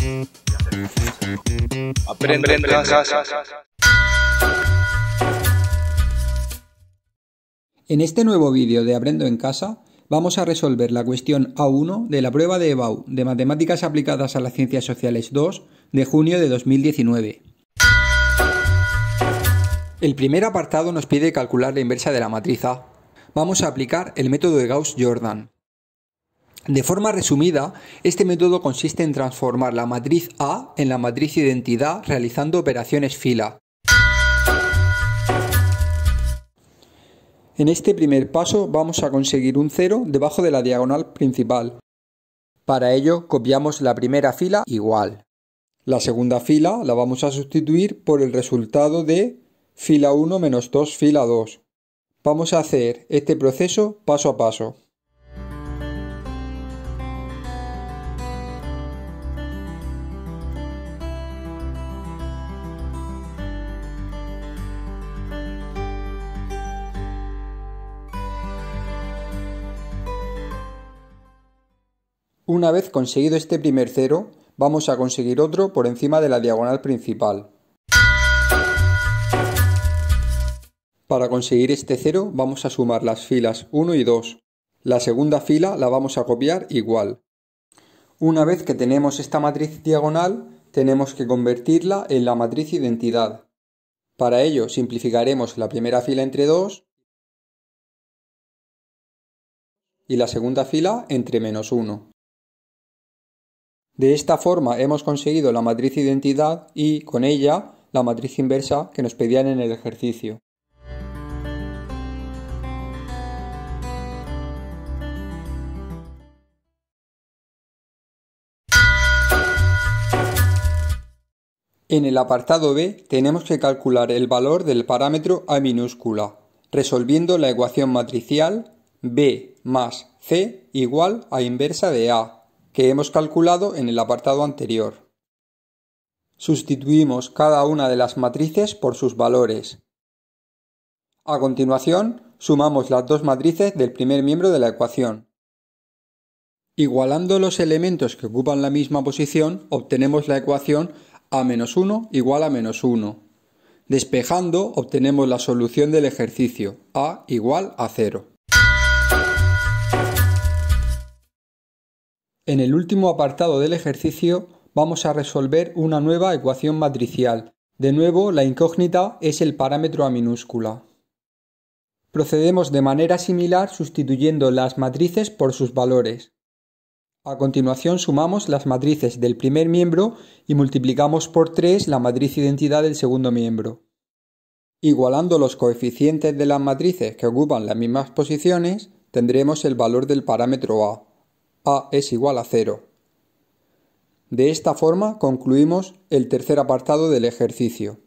Aprendo en casa. En este nuevo vídeo de Aprendo en casa vamos a resolver la cuestión A1 de la prueba de EBAU de Matemáticas aplicadas a las Ciencias Sociales 2 de junio de 2019. El primer apartado nos pide calcular la inversa de la matriz A. Vamos a aplicar el método de Gauss-Jordan. De forma resumida, este método consiste en transformar la matriz A en la matriz identidad realizando operaciones fila. En este primer paso vamos a conseguir un 0 debajo de la diagonal principal. Para ello copiamos la primera fila igual. La segunda fila la vamos a sustituir por el resultado de fila 1 menos 2 fila 2. Vamos a hacer este proceso paso a paso. Una vez conseguido este primer 0, vamos a conseguir otro por encima de la diagonal principal. Para conseguir este 0 vamos a sumar las filas 1 y 2. La segunda fila la vamos a copiar igual. Una vez que tenemos esta matriz diagonal, tenemos que convertirla en la matriz identidad. Para ello simplificaremos la primera fila entre 2 y la segunda fila entre menos 1. De esta forma hemos conseguido la matriz identidad y, con ella, la matriz inversa que nos pedían en el ejercicio. En el apartado B tenemos que calcular el valor del parámetro A minúscula, resolviendo la ecuación matricial B más C igual a inversa de A, que hemos calculado en el apartado anterior. Sustituimos cada una de las matrices por sus valores. A continuación, sumamos las dos matrices del primer miembro de la ecuación. Igualando los elementos que ocupan la misma posición, obtenemos la ecuación A menos 1 igual a menos 1. Despejando, obtenemos la solución del ejercicio, A igual a 0. En el último apartado del ejercicio vamos a resolver una nueva ecuación matricial. De nuevo, la incógnita es el parámetro A minúscula. Procedemos de manera similar sustituyendo las matrices por sus valores. A continuación sumamos las matrices del primer miembro y multiplicamos por 3 la matriz identidad del segundo miembro. Igualando los coeficientes de las matrices que ocupan las mismas posiciones, tendremos el valor del parámetro A. A es igual a 0. De esta forma concluimos el tercer apartado del ejercicio.